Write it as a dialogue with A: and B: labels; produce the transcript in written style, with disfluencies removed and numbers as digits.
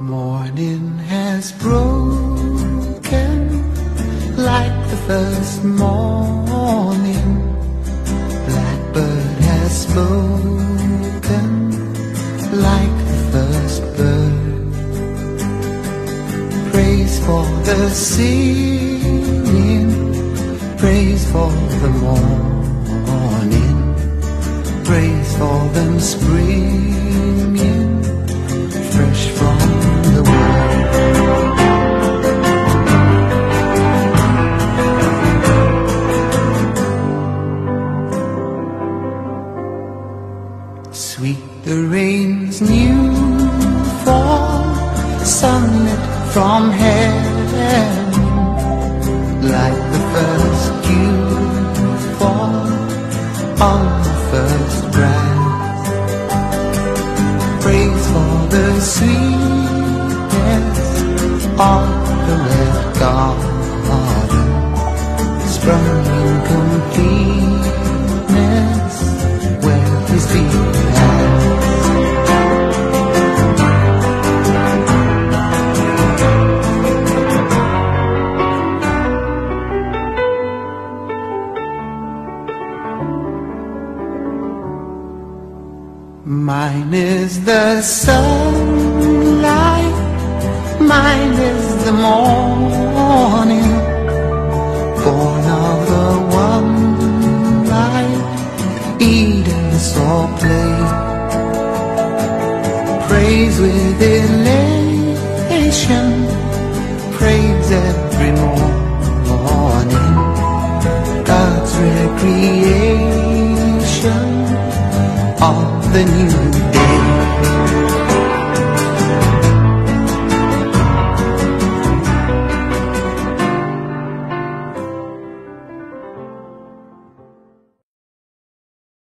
A: Morning has broken like the first morning. Blackbird has spoken like the first bird. Praise for the singing, praise for the morning, praise for them springing fresh from the world. Sweet the rain's new fall, sunlit from heaven, like the first dew fall on the first grass. Praise for the sweetness of the red garden, sprung in completeness where his feet had. Mine is the sun